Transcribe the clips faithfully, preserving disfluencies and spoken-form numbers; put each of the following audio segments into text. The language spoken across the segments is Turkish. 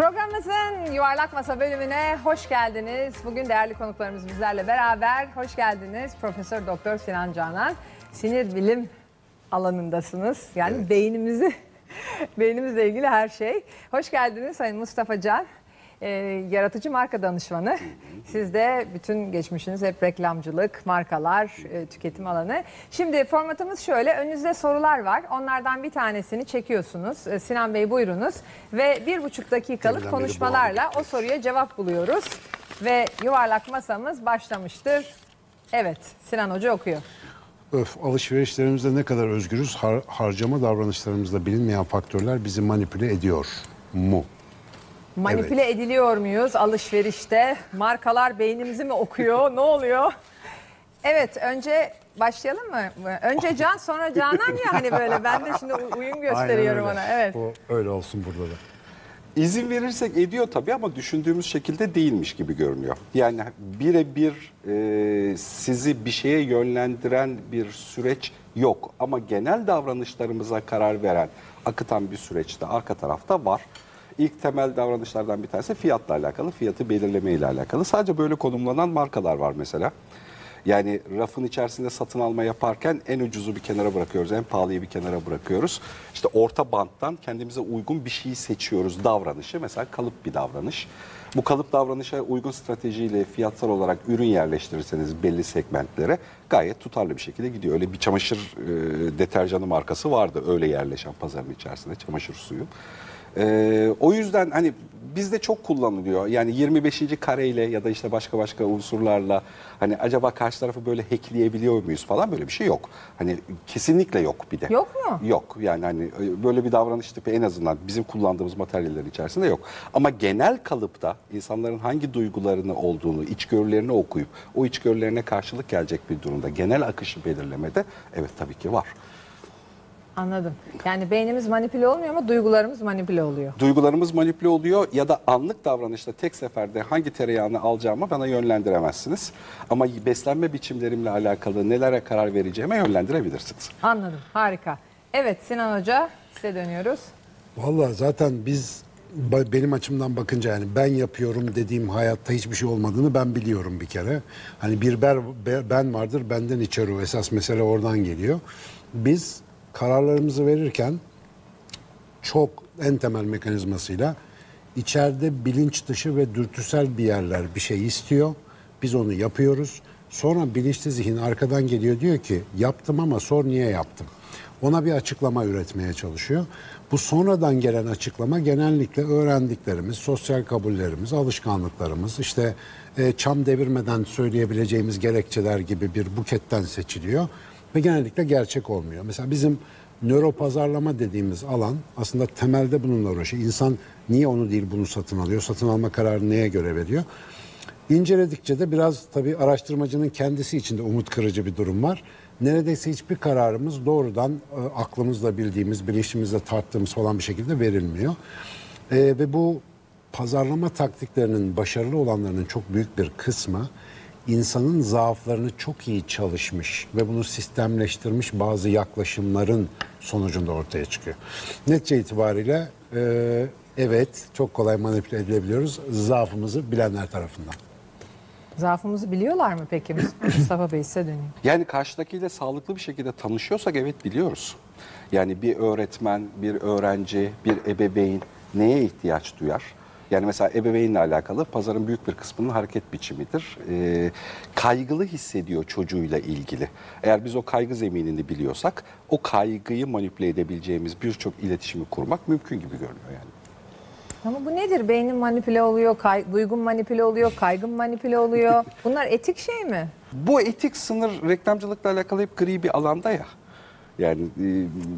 Programımızın Yuvarlak Masa bölümüne hoş geldiniz. Bugün değerli konuklarımız bizlerle beraber. Hoş geldiniz Profesör Doktor Sinan Canan. Sinir bilim alanındasınız. Yani evet. beynimizi, beynimizle ilgili her şey. Hoş geldiniz Sayın Mustafa Can. Ee, yaratıcı marka danışmanı. Siz de bütün geçmişiniz hep reklamcılık, markalar, e, tüketim alanı. Şimdi formatımız şöyle. Önünüzde sorular var. Onlardan bir tanesini çekiyorsunuz. Ee, Sinan Bey buyurunuz. Ve bir buçuk dakikalık Elinden konuşmalarla o soruya cevap buluyoruz. Ve yuvarlak masamız başlamıştır. Evet, Sinan Hoca okuyor. Öf, alışverişlerimizde ne kadar özgürüz, har harcama davranışlarımızda bilinmeyen faktörler bizi manipüle ediyor mu? Manipüle evet. ediliyor muyuz alışverişte? Markalar beynimizi mi okuyor? Ne oluyor? Evet, önce başlayalım mı? Önce Can, sonra Canan ya hani böyle. Ben de şimdi uyum gösteriyorum ona. Evet. O öyle olsun burada da. İzin verirsek ediyor tabii ama düşündüğümüz şekilde değilmiş gibi görünüyor. Yani birebir e, sizi bir şeye yönlendiren bir süreç yok. Ama genel davranışlarımıza karar veren, akıtan bir süreçte arka tarafta var. İlk temel davranışlardan bir tanesi fiyatla alakalı, fiyatı belirleme ile alakalı. Sadece böyle konumlanan markalar var mesela. Yani rafın içerisinde satın alma yaparken en ucuzu bir kenara bırakıyoruz, en pahalıyı bir kenara bırakıyoruz. İşte orta banttan kendimize uygun bir şeyi seçiyoruz davranışı. Mesela kalıp bir davranış. Bu kalıp davranışa uygun stratejiyle fiyatsal olarak ürün yerleştirirseniz belli segmentlere gayet tutarlı bir şekilde gidiyor. Öyle bir çamaşır e, deterjanı markası vardı öyle yerleşen pazarın içerisinde, çamaşır suyu. Ee, o yüzden hani bizde çok kullanılıyor. Yani yirmi beşinci kareyle ya da işte başka başka unsurlarla hani acaba karşı tarafı böyle hackleyebiliyor muyuz falan böyle bir şey yok. Hani kesinlikle yok bir de. Yok mu? Yok. Yani hani böyle bir davranış tipi en azından bizim kullandığımız materyallerin içerisinde yok. Ama genel kalıpta insanların hangi duygularını olduğunu, içgörülerini okuyup o içgörülerine karşılık gelecek bir durumda genel akışı belirlemede evet tabii ki var. Anladım. Yani beynimiz manipüle olmuyor ama duygularımız manipüle oluyor. Duygularımız manipüle oluyor ya da anlık davranışta tek seferde hangi tereyağını alacağımı bana yönlendiremezsiniz. Ama beslenme biçimlerimle alakalı nelere karar vereceğime yönlendirebilirsiniz. Anladım. Harika. Evet Sinan Hoca size dönüyoruz. Vallahi zaten biz benim açımdan bakınca yani ben yapıyorum dediğim hayatta hiçbir şey olmadığını ben biliyorum bir kere. Hani bir ben vardır benden içeri o esas mesele oradan geliyor. Biz kararlarımızı verirken çok en temel mekanizmasıyla içeride bilinç dışı ve dürtüsel bir yerler bir şey istiyor. Biz onu yapıyoruz. Sonra bilinçli zihin arkadan geliyor diyor ki yaptım ama sor niye yaptım. Ona bir açıklama üretmeye çalışıyor. Bu sonradan gelen açıklama genellikle öğrendiklerimiz, sosyal kabullerimiz, alışkanlıklarımız, işte e, çam devirmeden söyleyebileceğimiz gerekçeler gibi bir buketten seçiliyor. Ve genellikle gerçek olmuyor. Mesela bizim nöropazarlama dediğimiz alan aslında temelde bununla uğraşıyor. İnsan niye onu değil bunu satın alıyor? Satın alma kararını neye göre veriyor? İnceledikçe de biraz tabii araştırmacının kendisi için de umut kırıcı bir durum var. Neredeyse hiçbir kararımız doğrudan e, aklımızla bildiğimiz, bilinçimizle tarttığımız falan bir şekilde verilmiyor. E, ve bu pazarlama taktiklerinin başarılı olanlarının çok büyük bir kısmı insanın zaaflarını çok iyi çalışmış ve bunu sistemleştirmiş bazı yaklaşımların sonucunda ortaya çıkıyor. Netice itibariyle e, evet çok kolay manipüle edilebiliyoruz zaafımızı bilenler tarafından. Zaafımızı biliyorlar mı peki Mustafa Bey size döneyim. Yani karşıdakiyle sağlıklı bir şekilde tanışıyorsak evet biliyoruz. Yani bir öğretmen, bir öğrenci, bir ebeveyn neye ihtiyaç duyar? Yani mesela ebeveynle alakalı pazarın büyük bir kısmının hareket biçimidir. Ee, kaygılı hissediyor çocuğuyla ilgili. Eğer biz o kaygı zeminini biliyorsak o kaygıyı manipüle edebileceğimiz birçok iletişimi kurmak mümkün gibi görünüyor yani. Ama bu nedir? Beynin manipüle oluyor, kay duygun manipüle oluyor, kaygın manipüle oluyor. Bunlar etik şey mi? Bu etik sınır reklamcılıkla alakalı hep gri bir alanda ya. Yani e,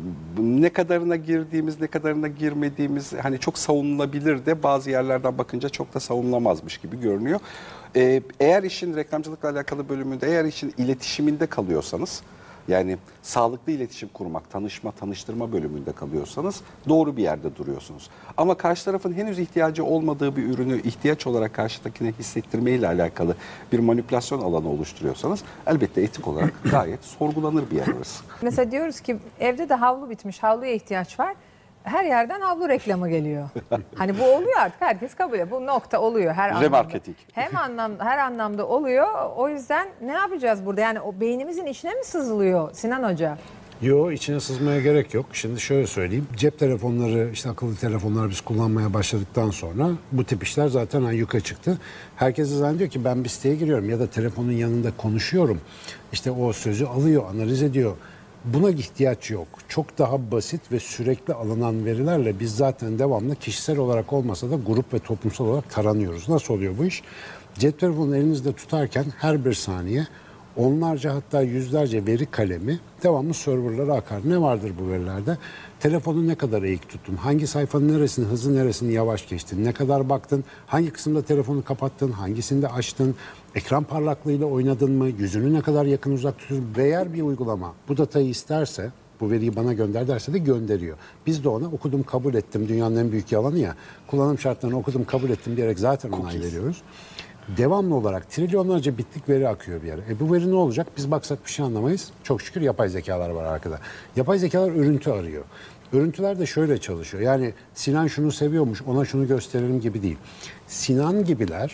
ne kadarına girdiğimiz, ne kadarına girmediğimiz hani çok savunulabilir de bazı yerlerden bakınca çok da savunulamazmış gibi görünüyor. E, eğer işin reklamcılıkla alakalı bölümünde, eğer işin iletişiminde kalıyorsanız, yani sağlıklı iletişim kurmak, tanışma, tanıştırma bölümünde kalıyorsanız doğru bir yerde duruyorsunuz. Ama karşı tarafın henüz ihtiyacı olmadığı bir ürünü ihtiyaç olarak karşıdakine hissettirmeyle alakalı bir manipülasyon alanı oluşturuyorsanız elbette etik olarak gayet sorgulanır bir yer orası. Mesela diyoruz ki evde de havlu bitmiş, havluya ihtiyaç var. her yerden havlu reklamı geliyor. Hani bu oluyor artık, herkes kabul ediyor. Bu nokta oluyor her anlamda. Remarketing. Hem anlam her anlamda oluyor. O yüzden ne yapacağız burada? Yani o beynimizin içine mi sızılıyor Sinan Hoca? Yo, içine sızmaya gerek yok. Şimdi şöyle söyleyeyim. Cep telefonları, işte akıllı telefonları biz kullanmaya başladıktan sonra bu tip işler zaten ayyuka çıktı. Herkes de zannediyor ki ben bir siteye giriyorum ya da telefonun yanında konuşuyorum. İşte o sözü alıyor, analiz ediyor. Buna ihtiyaç yok. Çok daha basit ve sürekli alınan verilerle biz zaten devamlı kişisel olarak olmasa da grup ve toplumsal olarak taranıyoruz. Nasıl oluyor bu iş? Cep telefonunu elinizde tutarken her bir saniye onlarca hatta yüzlerce veri kalemi devamlı serverlara akar. Ne vardır bu verilerde? Telefonu ne kadar eğik tuttun? Hangi sayfanın neresini hızlı neresini yavaş geçtin? Ne kadar baktın? Hangi kısımda telefonu kapattın? Hangisinde açtın? Ekran parlaklığıyla oynadın mı? Yüzünü ne kadar yakın uzak tutuyorsun? Eğer bir uygulama bu datayı isterse, bu veriyi bana gönder derse de gönderiyor. Biz de ona okudum kabul ettim. Dünyanın en büyük yalanı ya. Kullanım şartlarını okudum kabul ettim diyerek zaten onay veriyoruz. Devamlı olarak trilyonlarca bitlik veri akıyor bir yere. E bu veri ne olacak? Biz baksak bir şey anlamayız. Çok şükür yapay zekalar var arkada. Yapay zekalar örüntü arıyor. Örüntüler de şöyle çalışıyor. Yani Sinan şunu seviyormuş, ona şunu gösterelim gibi değil. Sinan gibiler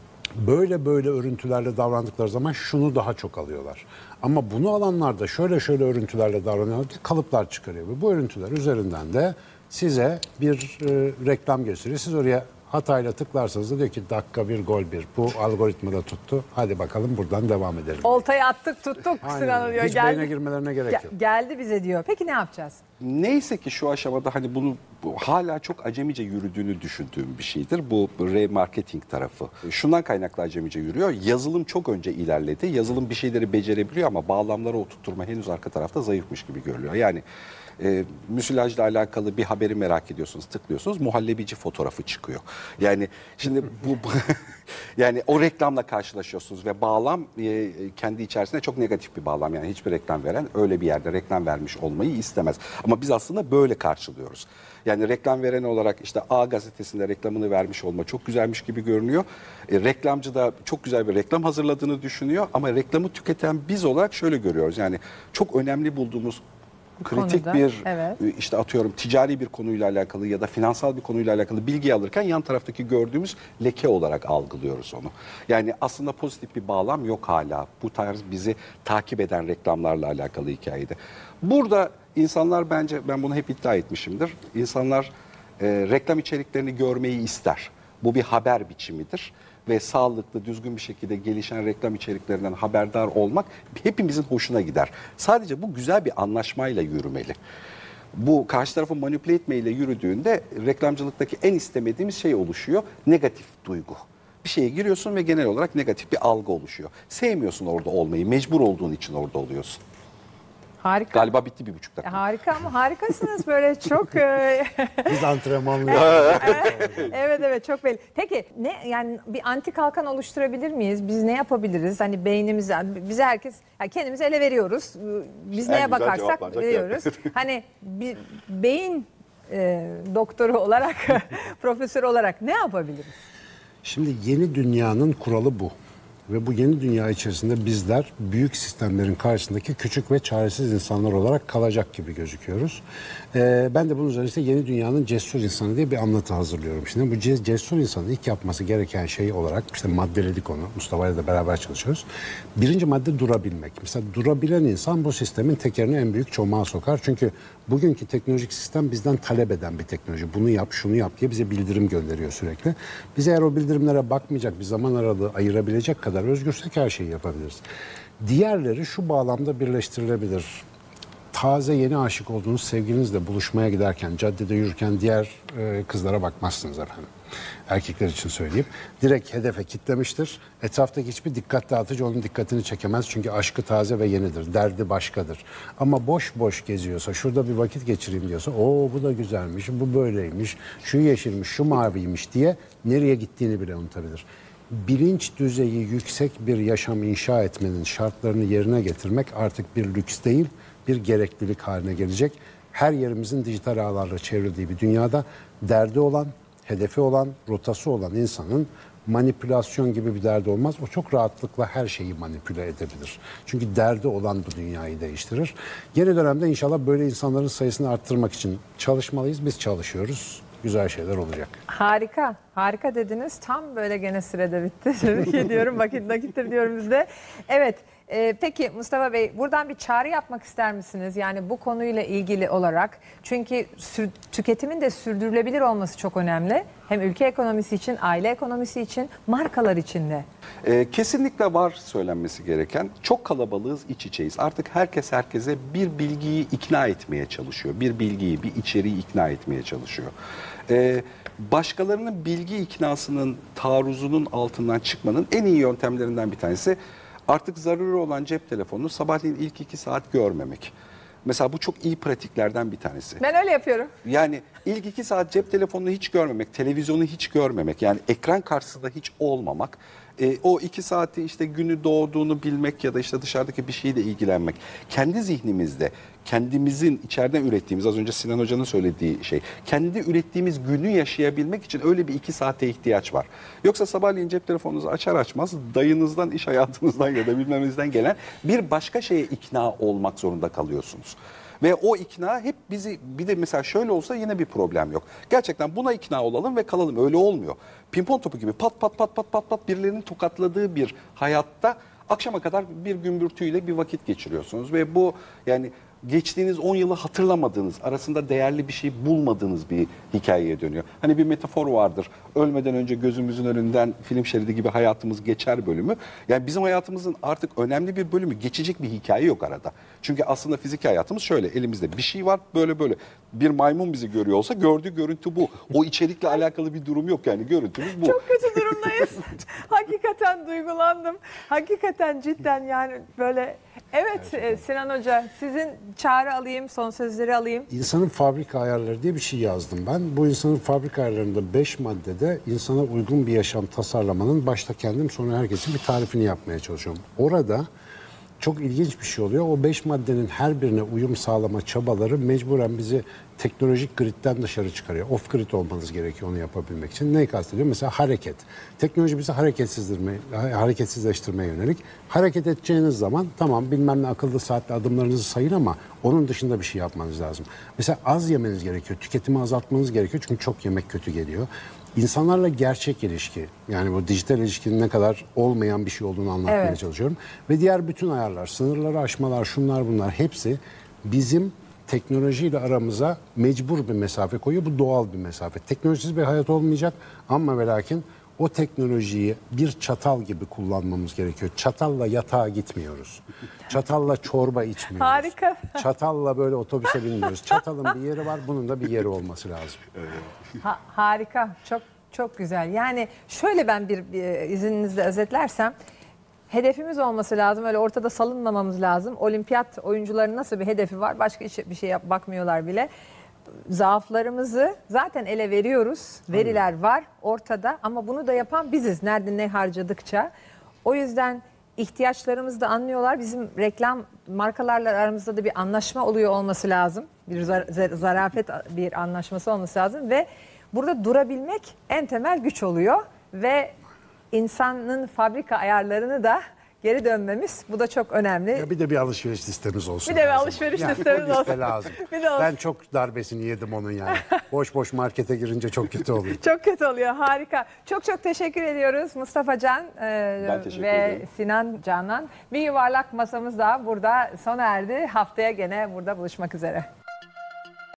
böyle böyle örüntülerle davrandıkları zaman şunu daha çok alıyorlar. Ama bunu alanlar da şöyle şöyle örüntülerle davranıyorlar ki kalıplar çıkarıyor. Ve bu örüntüler üzerinden de size bir e, reklam gösteriyor. Siz oraya hatayla tıklarsanız da diyor ki dakika bir gol bir. Bu algoritmada tuttu. Hadi bakalım buradan devam edelim. Oltayı attık tuttuk Aynen. Sinan diyor. Hiç Geldi, beyne girmelerine gerek Ge- yok. geldi bize diyor. Peki ne yapacağız? Neyse ki şu aşamada hani bunu bu, hala çok acemice yürüdüğünü düşündüğüm bir şeydir. Bu remarketing tarafı. Şundan kaynaklı acemice yürüyor. Yazılım çok önce ilerledi. Yazılım bir şeyleri becerebiliyor ama bağlamları oturtturma henüz arka tarafta zayıfmış gibi görülüyor. Yani e, müsilajla alakalı bir haberi merak ediyorsunuz, tıklıyorsunuz. Muhallebici fotoğrafı çıkıyor. Yani şimdi bu yani o reklamla karşılaşıyorsunuz ve bağlam e, kendi içerisinde çok negatif bir bağlam. Yani hiçbir reklam veren öyle bir yerde reklam vermiş olmayı istemez. Ama biz aslında böyle karşılıyoruz. Yani reklam veren olarak işte A gazetesinde reklamını vermiş olma çok güzelmiş gibi görünüyor. E, reklamcı da çok güzel bir reklam hazırladığını düşünüyor ama reklamı tüketen biz olarak şöyle görüyoruz. Yani çok önemli bulduğumuz kritik Konuda, bir evet. işte atıyorum ticari bir konuyla alakalı ya da finansal bir konuyla alakalı bilgi alırken yan taraftaki gördüğümüz leke olarak algılıyoruz onu. Yani aslında pozitif bir bağlam yok hala. Bu tarz bizi takip eden reklamlarla alakalı hikayede. Burada insanlar bence ben bunu hep iddia etmişimdir. İnsanlar e, reklam içeriklerini görmeyi ister. Bu bir haber biçimidir. Ve sağlıklı, düzgün bir şekilde gelişen reklam içeriklerinden haberdar olmak hepimizin hoşuna gider. Sadece bu güzel bir anlaşmayla yürümeli. Bu karşı tarafı manipüle etmeyle yürüdüğünde reklamcılıktaki en istemediğimiz şey oluşuyor. Negatif duygu. Bir şeye giriyorsun ve genel olarak negatif bir algı oluşuyor. Sevmiyorsun orada olmayı, mecbur olduğun için orada oluyorsun. Harika. Galiba bitti bir buçuk dakika. Harika ama harikasınız böyle çok e, Biz antrenmanlıyız. evet evet çok belli. Peki ne yani bir anti kalkan oluşturabilir miyiz? Biz ne yapabiliriz? Hani beynimiz bize herkes yani kendimizi ele veriyoruz. Biz En neye güzel bakarsak cevaplanacak veriyoruz. Hani bir beyin e, doktoru olarak profesör olarak ne yapabiliriz? Şimdi yeni dünyanın kuralı bu. Ve bu yeni dünya içerisinde bizler büyük sistemlerin karşısındaki küçük ve çaresiz insanlar olarak kalacak gibi gözüküyoruz. Ee, ben de bunun üzerine işte yeni dünyanın cesur insanı diye bir anlatı hazırlıyorum. Şimdi bu cesur insanın ilk yapması gereken şey olarak işte maddeledik onu. Mustafa ile de beraber çalışıyoruz. Birinci madde durabilmek. Mesela durabilen insan bu sistemin tekerini en büyük çomağa sokar. Çünkü bugünkü teknolojik sistem bizden talep eden bir teknoloji. Bunu yap, şunu yap diye bize bildirim gönderiyor sürekli. Biz eğer o bildirimlere bakmayacak bir zaman aralığı ayırabilecek kadar özgürsek her şeyi yapabiliriz. Diğerleri şu bağlamda birleştirilebilir. Taze yeni aşık olduğunuz sevgilinizle buluşmaya giderken, caddede yürürken diğer e, kızlara bakmazsınız efendim. Erkekler için söyleyeyim. Direkt hedefe kitlemiştir. Etraftaki hiçbir dikkat dağıtıcı onun dikkatini çekemez. Çünkü aşkı taze ve yenidir. Derdi başkadır. Ama boş boş geziyorsa, şurada bir vakit geçireyim diyorsa, o bu da güzelmiş, bu böyleymiş, şu yeşilmiş, şu maviymiş diye nereye gittiğini bile unutabilir. Bilinç düzeyi yüksek bir yaşam inşa etmenin şartlarını yerine getirmek artık bir lüks değil, bir gereklilik haline gelecek. Her yerimizin dijital ağlarla çevrildiği bir dünyada derdi olan, hedefi olan, rotası olan insanın manipülasyon gibi bir derdi olmaz. O çok rahatlıkla her şeyi manipüle edebilir. Çünkü derdi olan bu dünyayı değiştirir. Yeni dönemde inşallah böyle insanların sayısını arttırmak için çalışmalıyız. Biz çalışıyoruz. Güzel şeyler olacak. Harika, harika dediniz. Tam böyle gene sürede bitti. Tebrik ediyorum. Vakit nakittir diyorum biz de. Evet, e, peki Mustafa Bey, buradan bir çağrı yapmak ister misiniz? Yani bu konuyla ilgili olarak. Çünkü sür, tüketimin de sürdürülebilir olması çok önemli. Hem ülke ekonomisi için, aile ekonomisi için, markalar için de. Ee, kesinlikle var söylenmesi gereken. Çok kalabalığız, iç içeyiz. Artık herkes herkese bir bilgiyi ikna etmeye çalışıyor. Bir bilgiyi, bir içeriği ikna etmeye çalışıyor. Ee, başkalarının bilgi iknasının, taarruzunun altından çıkmanın en iyi yöntemlerinden bir tanesi artık zararı olan cep telefonunu sabahleyin ilk iki saat görmemek. Mesela bu çok iyi pratiklerden bir tanesi. Ben öyle yapıyorum. Yani ilk iki saat cep telefonunu hiç görmemek, televizyonu hiç görmemek, yani ekran karşısında hiç olmamak, e, o iki saati işte günü doğduğunu bilmek ya da işte dışarıdaki bir şeyle ilgilenmek, kendi zihnimizde, kendimizin içeriden ürettiğimiz, az önce Sinan Hoca'nın söylediği şey, kendi ürettiğimiz günü yaşayabilmek için öyle bir iki saate ihtiyaç var. Yoksa sabahleyin cep telefonunuzu açar açmaz dayınızdan, iş hayatınızdan ya da bilmemenizden gelen bir başka şeye ikna olmak zorunda kalıyorsunuz. Ve o ikna hep bizi, bir de mesela şöyle olsa yine bir problem yok. Gerçekten buna ikna olalım ve kalalım. Öyle olmuyor. Pimpon topu gibi pat pat pat pat pat pat birilerinin tokatladığı bir hayatta akşama kadar bir gümbürtüyle bir vakit geçiriyorsunuz. Ve bu yani geçtiğiniz on yılı hatırlamadığınız, arasında değerli bir şey bulmadığınız bir hikayeye dönüyor. Hani bir metafor vardır. Ölmeden önce gözümüzün önünden film şeridi gibi hayatımız geçer bölümü. Yani bizim hayatımızın artık önemli bir bölümü, geçecek bir hikaye yok arada. Çünkü aslında fiziki hayatımız şöyle, elimizde bir şey var böyle böyle. Bir maymun bizi görüyor olsa gördüğü görüntü bu. O içerikle alakalı bir durum yok yani, görüntümüz bu. Çok kötü durumdayız. Hakikaten duygulandım. Hakikaten cidden yani böyle. Evet e, Sinan Hoca, sizin çağrı alayım, son sözleri alayım. İnsanın fabrika ayarları diye bir şey yazdım ben. Bu insanın fabrika ayarlarında beş maddede insana uygun bir yaşam tasarlamanın başta kendim sonra herkesin bir tarifini yapmaya çalışıyorum. Orada çok ilginç bir şey oluyor. O beş maddenin her birine uyum sağlama çabaları mecburen bizi teknolojik gridden dışarı çıkarıyor. Off grid olmanız gerekiyor onu yapabilmek için. Neyi kastediyorum? Mesela hareket. Teknoloji bizi hareketsizleştirmeye, hareketsizleştirmeye yönelik. Hareket edeceğiniz zaman tamam bilmem ne akıllı saatle adımlarınızı sayın ama onun dışında bir şey yapmanız lazım. Mesela az yemeniz gerekiyor. Tüketimi azaltmanız gerekiyor. Çünkü çok yemek kötü geliyor. İnsanlarla gerçek ilişki, yani bu dijital ilişkinin ne kadar olmayan bir şey olduğunu anlatmaya Evet. çalışıyorum. Ve diğer bütün ayarlar, sınırları aşmalar, şunlar bunlar hepsi bizim teknolojiyle aramıza mecbur bir mesafe koyuyor. Bu doğal bir mesafe. Teknolojisiz bir hayat olmayacak ama ve lakin o teknolojiyi bir çatal gibi kullanmamız gerekiyor. Çatalla yatağa gitmiyoruz. Çatalla çorba içmiyoruz. Harika. Çatalla böyle otobüse binmiyoruz. Çatalın bir yeri var, bunun da bir yeri olması lazım. Ha, harika, çok çok güzel. Yani şöyle ben bir, bir izninizle özetlersem, hedefimiz olması lazım. Öyle ortada salınmamamız lazım. Olimpiyat oyuncuların nasıl bir hedefi var? Başka bir şey yap, bakmıyorlar bile. Zaaflarımızı zaten ele veriyoruz. Veriler var ortada ama bunu da yapan biziz. Nerede ne harcadıkça. O yüzden ihtiyaçlarımızı da anlıyorlar. Bizim reklam markalarla aramızda da bir anlaşma oluyor olması lazım. Bir zar- zarafet bir anlaşması olması lazım ve burada durabilmek en temel güç oluyor ve insanın fabrika ayarlarını da geri dönmemiz, bu da çok önemli. Ya bir de bir alışveriş listemiz olsun. Bir de bir lazım. alışveriş Yani listemiz o liste olsun. lazım. Bir de olsun. Ben çok darbesini yedim onun yani. Boş boş markete girince çok kötü oluyor. Çok kötü oluyor. Harika. Çok çok teşekkür ediyoruz Mustafa Can e, Ben teşekkür ve ederim. Sinan Canan. Bir yuvarlak masamız daha burada sona erdi. Haftaya gene burada buluşmak üzere.